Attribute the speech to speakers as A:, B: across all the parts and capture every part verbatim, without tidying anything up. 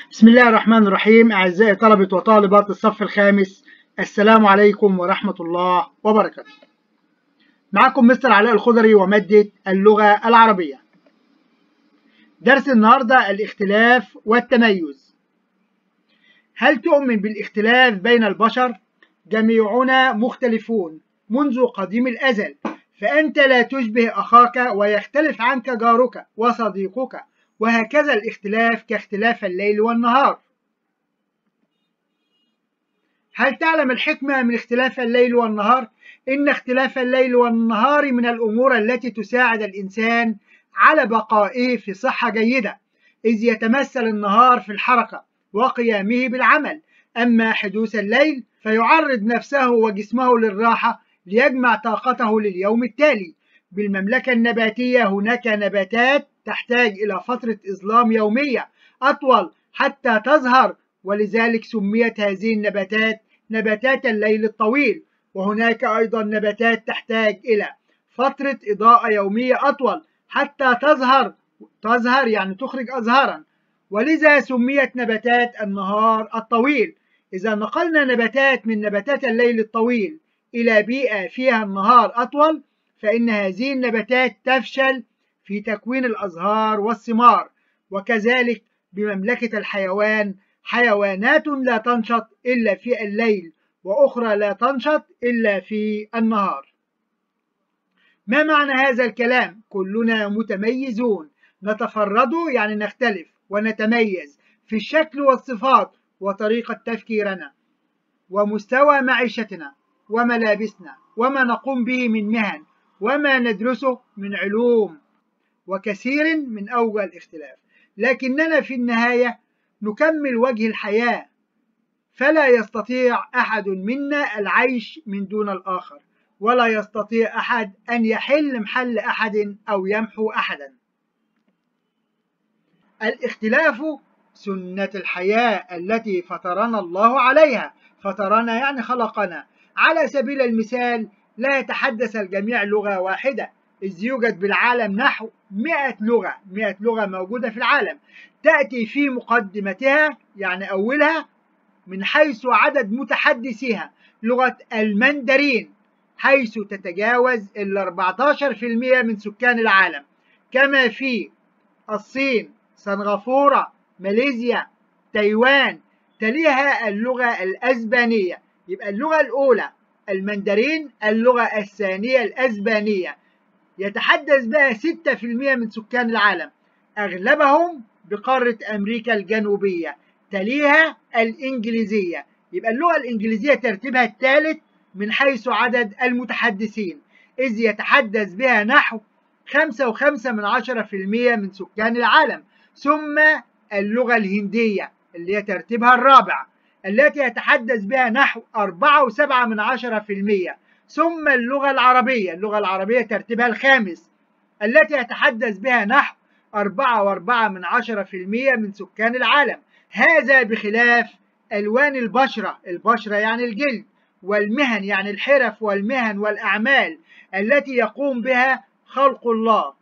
A: بسم الله الرحمن الرحيم. أعزائي طلبة وطالبات الصف الخامس، السلام عليكم ورحمة الله وبركاته. معكم مستر علاء الخضري ومادة اللغة العربية. درس النهاردة الاختلاف والتميز. هل تؤمن بالاختلاف بين البشر؟ جميعنا مختلفون منذ قديم الأزل، فأنت لا تشبه أخاك ويختلف عنك جارك وصديقك، وهكذا الاختلاف كاختلاف الليل والنهار. هل تعلم الحكمة من اختلاف الليل والنهار؟ إن اختلاف الليل والنهار من الأمور التي تساعد الإنسان على بقائه في صحة جيدة، إذ يتمثل النهار في الحركة وقيامه بالعمل، أما حدوث الليل فيعرض نفسه وجسمه للراحة ليجمع طاقته لليوم التالي. بالمملكة النباتية هناك نباتات تحتاج إلى فترة إظلام يومية أطول حتى تزهر، ولذلك سميت هذه النباتات نباتات الليل الطويل. وهناك أيضا نباتات تحتاج إلى فترة إضاءة يومية أطول حتى تزهر تزهر يعني تخرج أزهارا، ولذا سميت نباتات النهار الطويل. إذا نقلنا نباتات من نباتات الليل الطويل إلى بيئة فيها النهار أطول، فإن هذه النباتات تفشل في تكوين الأزهار والثمار. وكذلك بمملكة الحيوان، حيوانات لا تنشط إلا في الليل، وأخرى لا تنشط إلا في النهار. ما معنى هذا الكلام؟ كلنا متميزون، نتفرد يعني نختلف، ونتميز في الشكل والصفات وطريقة تفكيرنا ومستوى معيشتنا وملابسنا وما نقوم به من مهن وما ندرسه من علوم وكثير من أوجه الاختلاف، لكننا في النهاية نكمل وجه الحياة، فلا يستطيع أحد منا العيش من دون الآخر، ولا يستطيع أحد أن يحل محل أحد أو يمحو أحدا. الاختلاف سنة الحياة التي فطرنا الله عليها. فطرنا يعني خلقنا. على سبيل المثال، لا يتحدث الجميع لغة واحدة، إذ يوجد بالعالم نحو مئة لغة مئة لغة موجودة في العالم. تأتي في مقدمتها يعني أولها من حيث عدد متحدثيها لغة المندرين، حيث تتجاوز ال أربعة عشر بالمئة من سكان العالم، كما في الصين، سنغافورة، ماليزيا، تايوان. تليها اللغة الأسبانية، يبقى اللغة الأولى المندرين، اللغة الثانية الأسبانية، يتحدث بها ستة بالمئة من سكان العالم، أغلبهم بقارة أمريكا الجنوبية. تليها الإنجليزية، يبقى اللغة الإنجليزية ترتيبها الثالث من حيث عدد المتحدثين، إذ يتحدث بها نحو خمسة وخمسة من عشرة بالمئة من سكان العالم. ثم اللغة الهندية اللي هي ترتيبها الرابع، التي يتحدث بها نحو أربعة وسبعة من عشرة بالمئة. ثم اللغة العربية اللغة العربية ترتيبها الخامس، التي يتحدث بها نحو أربعة وأربعة من عشرة بالمئة من سكان العالم. هذا بخلاف ألوان البشرة، البشرة يعني الجلد، والمهن يعني الحرف والمهن والأعمال التي يقوم بها خلق الله.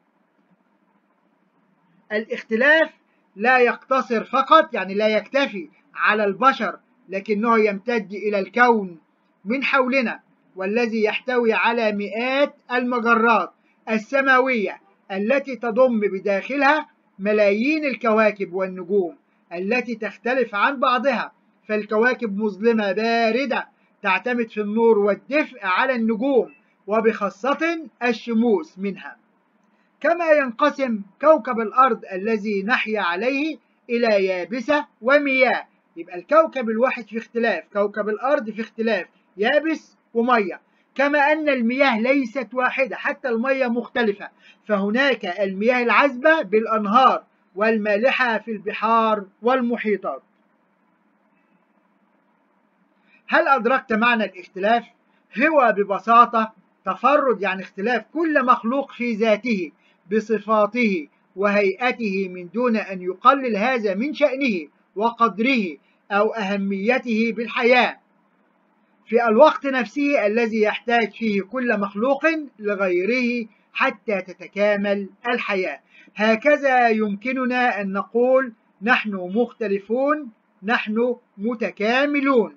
A: الاختلاف لا يقتصر فقط يعني لا يكتفي على البشر، لكنه يمتد إلى الكون من حولنا، والذي يحتوي على مئات المجرات السماوية التي تضم بداخلها ملايين الكواكب والنجوم التي تختلف عن بعضها. فالكواكب مظلمة باردة تعتمد في النور والدفء على النجوم، وبخاصة الشموس منها. كما ينقسم كوكب الأرض الذي نحيا عليه إلى يابسة ومياه، يبقى الكوكب الواحد في اختلاف، كوكب الأرض في اختلاف، يابس ومية. كما أن المياه ليست واحدة، حتى المياه مختلفة، فهناك المياه العذبة بالأنهار، والمالحة في البحار والمحيطات. هل أدركت معنى الاختلاف؟ هو ببساطة تفرد يعني اختلاف كل مخلوق في ذاته بصفاته وهيئته، من دون أن يقلل هذا من شأنه وقدره أو أهميته بالحياة في الوقت نفسه الذي يحتاج فيه كل مخلوق لغيره حتى تتكامل الحياة. هكذا يمكننا أن نقول نحن مختلفون، نحن متكاملون.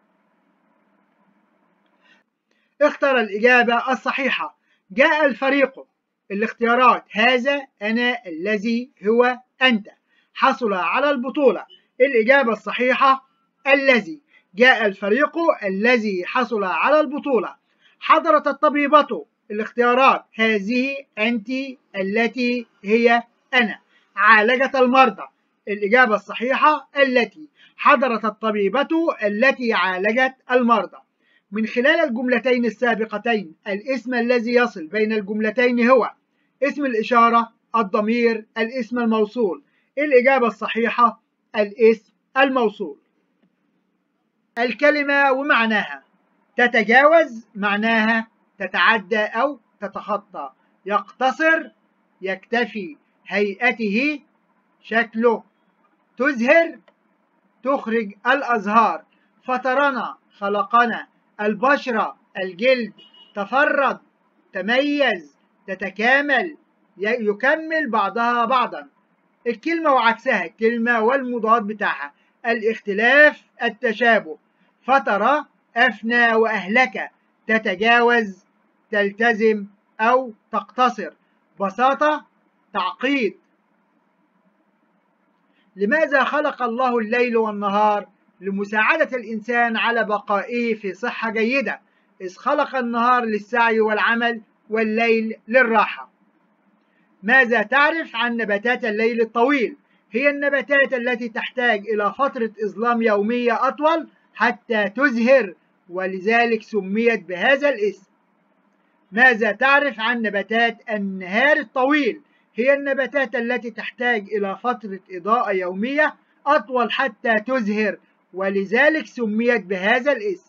A: اختر الإجابة الصحيحة. جاء الفريق. الاختيارات: هذا، أنا، الذي، هو، أنت. حصل على البطولة. الإجابة الصحيحة الذي. جاء الفريق الذي حصل على البطولة. حضرت الطبيبة. الاختيارات: هذه، أنت، التي، هي، أنا. عالجت المرضى. الإجابة الصحيحة التي. حضرت الطبيبة التي عالجت المرضى. من خلال الجملتين السابقتين الاسم الذي يصل بين الجملتين هو اسم الإشارة، الضمير، الاسم الموصول. الإجابة الصحيحة الاسم الموصول. الكلمة ومعناها: تتجاوز معناها تتعدى أو تتخطى. يقتصر، يكتفي، هيئته، شكله. تزهر، تخرج الأزهار. فطرنا، خلقنا. البشرة، الجلد. تفرد، تميز، تتكامل، يكمل بعضها بعضا. الكلمة وعكسها، الكلمة والمضاد بتاعها. الاختلاف، التشابه. فترة، أفنى وأهلك. تتجاوز، تلتزم أو تقتصر. بساطة، تعقيد. لماذا خلق الله الليل والنهار؟ لمساعدة الإنسان على بقائه في صحة جيدة، إذ خلق النهار للسعي والعمل والليل للراحة. ماذا تعرف عن نباتات الليل الطويل؟ هي النباتات التي تحتاج إلى فترة إظلام يومية أطول حتى تزهر، ولذلك سميت بهذا الاسم. ماذا تعرف عن نباتات النهار الطويل؟ هي النباتات التي تحتاج إلى فترة إضاءة يومية أطول حتى تزهر، ولذلك سميت بهذا الاسم.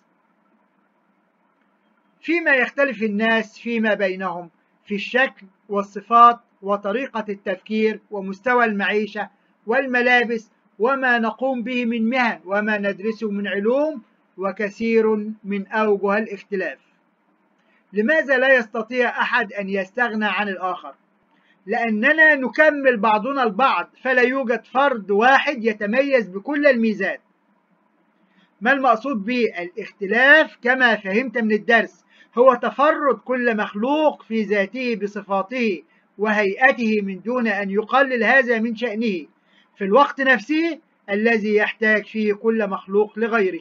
A: فيما يختلف الناس فيما بينهم: في الشكل والصفات وطريقة التفكير ومستوى المعيشة والملابس وما نقوم به من مهن وما ندرسه من علوم، وكثير من أوجه الاختلاف. لماذا لا يستطيع أحد أن يستغنى عن الآخر؟ لأننا نكمل بعضنا البعض، فلا يوجد فرد واحد يتميز بكل الميزات. ما المقصود بالاختلاف؟ كما فهمت من الدرس، هو تفرد كل مخلوق في ذاته بصفاته وهيئته من دون أن يقلل هذا من شأنه في الوقت نفسه الذي يحتاج فيه كل مخلوق لغيره.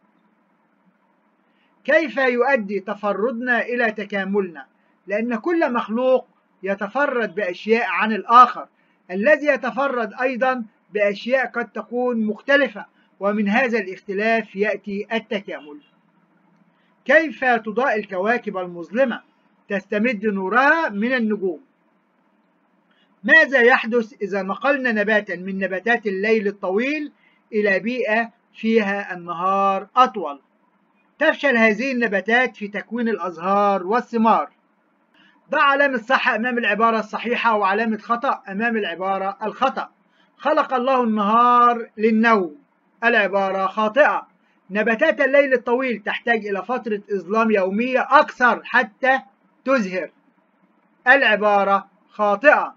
A: كيف يؤدي تفردنا إلى تكاملنا؟ لأن كل مخلوق يتفرد بأشياء عن الآخر، الذي يتفرد أيضا بأشياء قد تكون مختلفة، ومن هذا الاختلاف يأتي التكامل. كيف تضاء الكواكب المظلمة؟ تستمد نورها من النجوم. ماذا يحدث إذا نقلنا نباتا من نباتات الليل الطويل إلى بيئة فيها النهار أطول؟ تفشل هذه النباتات في تكوين الأزهار والثمار. ضع علامة صح أمام العبارة الصحيحة وعلامة خطأ أمام العبارة الخطأ. خلق الله النهار للنوم. العبارة خاطئة. نباتات الليل الطويل تحتاج إلى فترة إظلام يومية أكثر حتى تزهر. العبارة خاطئة.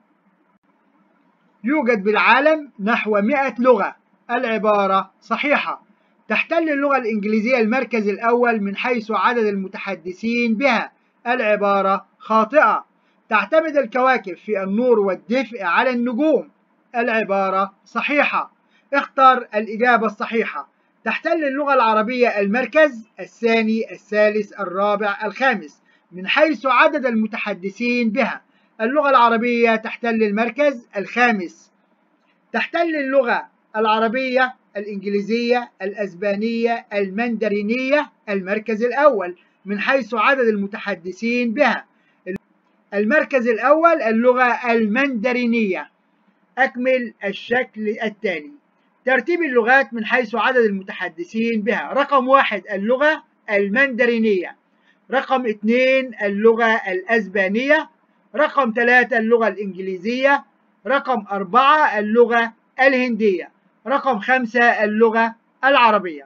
A: يوجد بالعالم نحو مئة لغة. العبارة صحيحة. تحتل اللغة الإنجليزية المركز الأول من حيث عدد المتحدثين بها. العبارة خاطئة. تعتمد الكواكب في النور والدفء على النجوم. العبارة صحيحة. اختر الإجابة الصحيحة. تحتل اللغة العربية المركز الثاني، الثالث، الرابع، الخامس من حيث عدد المتحدثين بها. اللغة العربية تحتل المركز الخامس. تحتل اللغة العربية الإنجليزية، الأسبانية، المندرينية المركز الأول من حيث عدد المتحدثين بها. المركز الأول اللغة المندرينية. أكمل الشكل التالي: ترتيب اللغات من حيث عدد المتحدثين بها. رقم واحد اللغة المندرينية. رقم اثنين اللغة الأسبانية. رقم ثلاثة اللغة الإنجليزية. رقم أربعة اللغة الهندية. رقم خمسة اللغة العربية.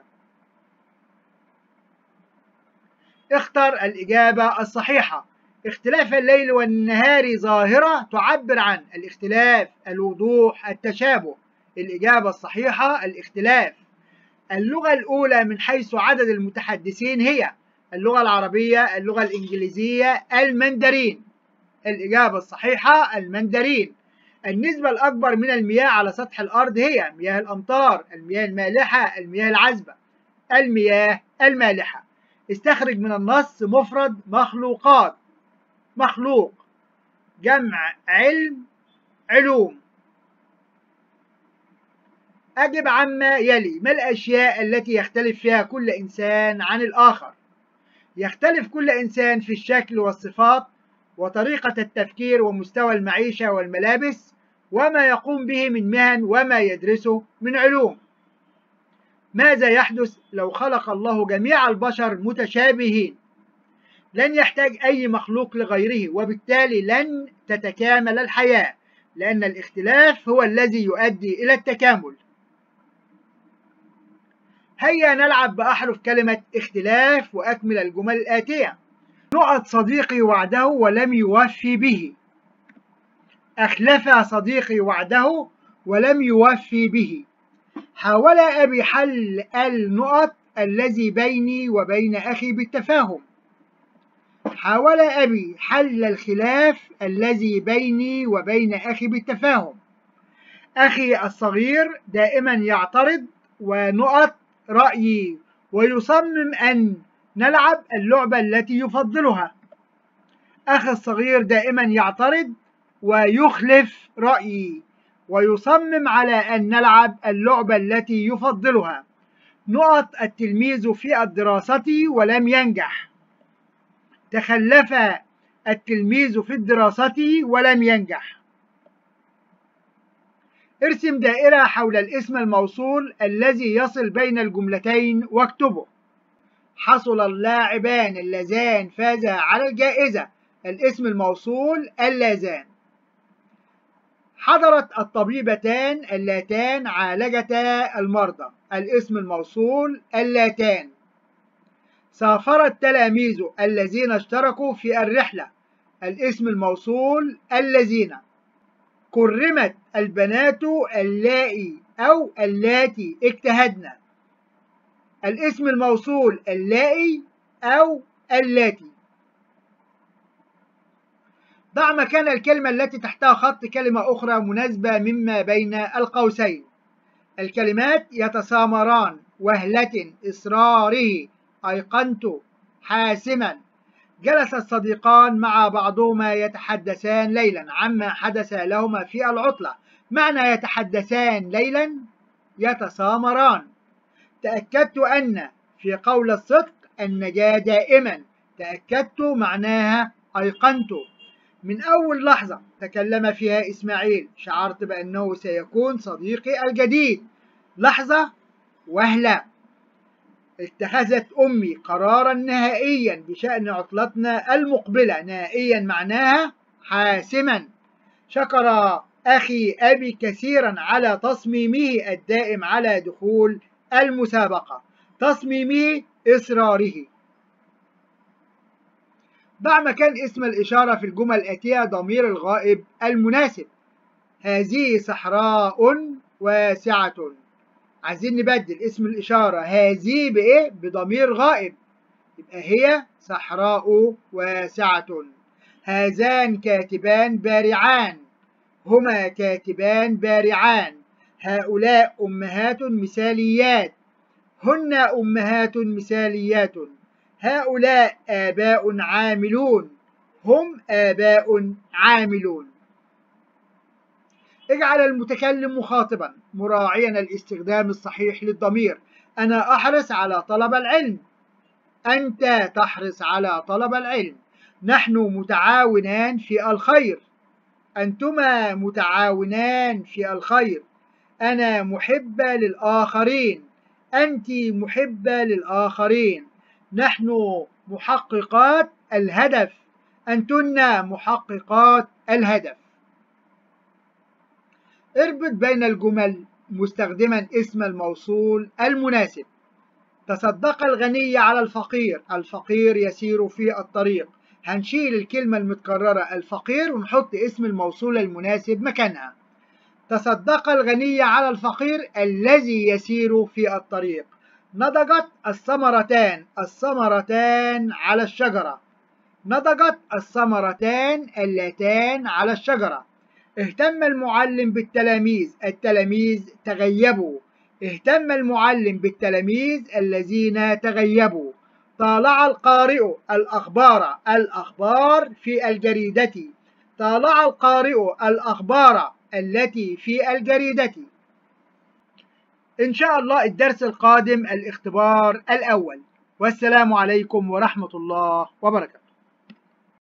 A: اختر الإجابة الصحيحة. اختلاف الليل والنهار ظاهرة تعبر عن الاختلاف، الوضوح، التشابه. الإجابة الصحيحة الاختلاف. اللغة الأولى من حيث عدد المتحدثين هي اللغة العربية، اللغة الإنجليزية، المندرين. الإجابة الصحيحة المندرين. النسبة الأكبر من المياه على سطح الأرض هي مياه الأمطار، المياه المالحة، المياه العذبة. المياه المالحة. استخرج من النص مفرد مخلوقات. مخلوق جمع علم علوم. أجب عما يلي. ما الأشياء التي يختلف فيها كل إنسان عن الآخر؟ يختلف كل إنسان في الشكل والصفات وطريقة التفكير ومستوى المعيشة والملابس وما يقوم به من مهن وما يدرسه من علوم. ماذا يحدث لو خلق الله جميع البشر متشابهين؟ لن يحتاج أي مخلوق لغيره، وبالتالي لن تتكامل الحياة، لأن الاختلاف هو الذي يؤدي إلى التكامل. هيا نلعب بأحرف كلمة اختلاف وأكمل الجمل الآتية. نقط صديقي وعده ولم يوفي به. أخلف صديقي وعده ولم يوفي به. حاول أبي حل النقط الذي بيني وبين أخي بالتفاهم. حاول أبي حل الخلاف الذي بيني وبين أخي بالتفاهم. أخي الصغير دائما يعترض ونقط رأيي ويصمم أن نلعب اللعبة التي يفضلها. أخي الصغير دائما يعترض ويخلف رأيي ويصمم على أن نلعب اللعبة التي يفضلها. نقط التلميذ في الدراسة ولم ينجح. تخلف التلميذ في الدراسة ولم ينجح. ارسم دائرة حول الاسم الموصول الذي يصل بين الجملتين واكتبه. حصل اللاعبان اللذان فازا على الجائزة. الاسم الموصول اللذان. حضرت الطبيبتان اللاتان عالجتا المرضى. الاسم الموصول اللاتان. سافر التلاميذ الذين اشتركوا في الرحلة. الاسم الموصول الذين. كرمت البنات اللائي أو اللاتي اجتهدن. الاسم الموصول اللائي أو اللاتي. ضع مكان الكلمة التي تحتها خط كلمة أخرى مناسبة مما بين القوسين. الكلمات يتسامران، وهلة، إصراره، أيقنت، حاسما. جلس الصديقان مع بعضهما يتحدثان ليلا عما حدث لهما في العطلة. معنى يتحدثان ليلا يتسامران. تأكدت أن في قول الصدق النجاة دائما. تأكدت معناها أيقنت. من أول لحظة تكلم فيها إسماعيل شعرت بأنه سيكون صديقي الجديد. لحظة وهلة. اتخذت أمي قرارا نهائيا بشأن عطلتنا المقبلة. نهائيا معناها حاسما. شكر أخي أبي كثيرا على تصميمه الدائم على دخول المسابقة. تصميمه إصراره. ضع مكان اسم الإشارة في الجمل الآتية ضمير الغائب المناسب. هذه صحراء واسعة. عايزين نبدل اسم الإشارة هذه بإيه؟ بضمير غائب، يبقى هي صحراء واسعة. هذان كاتبان بارعان. هما كاتبان بارعان. هؤلاء أمهات مثاليات. هن أمهات مثاليات. هؤلاء آباء عاملون. هم آباء عاملون. اجعل المتكلم مخاطبا مراعيا الاستخدام الصحيح للضمير. أنا أحرص على طلب العلم. أنت تحرص على طلب العلم. نحن متعاونان في الخير. أنتما متعاونان في الخير. أنا محبة للآخرين. أنت محبة للآخرين. نحن محققات الهدف. أنتن محققات الهدف. اربط بين الجمل مستخدما اسم الموصول المناسب. تصدق الغني على الفقير. الفقير يسير في الطريق. هنشيل الكلمة المتكررة الفقير ونحط اسم الموصول المناسب مكانها. تصدق الغني على الفقير الذي يسير في الطريق. نضجت الثمرتان الثمرتان على الشجرة. نضجت الثمرتان اللتان على الشجرة. اهتم المعلم بالتلاميذ التلاميذ تغيبوا. اهتم المعلم بالتلاميذ الذين تغيبوا. طالع القارئ الأخبار الأخبار في الجريدة. طالع القارئ الأخبار التي في الجريدة. إن شاء الله الدرس القادم الاختبار الأول. والسلام عليكم ورحمة الله وبركاته.